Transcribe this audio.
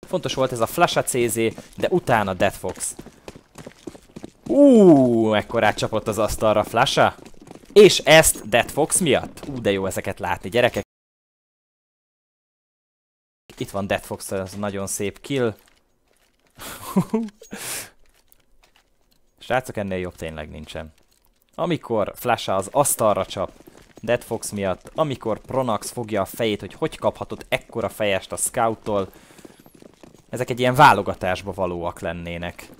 Fontos volt ez a Flasha CZ, de utána Dead Fox. Ekkorát csapott az asztalra Flasha. És ezt Dead Fox miatt? De jó ezeket látni, gyerekek. Itt van Dead Fox, ez nagyon szép kill. Srácok, ennél jobb tényleg nincsen. Amikor Flasha az asztalra csap Dead Fox miatt, amikor Pronax fogja a fejét, hogy kaphatott ekkora fejest a Scouttól, ezek egy ilyen válogatásba valóak lennének.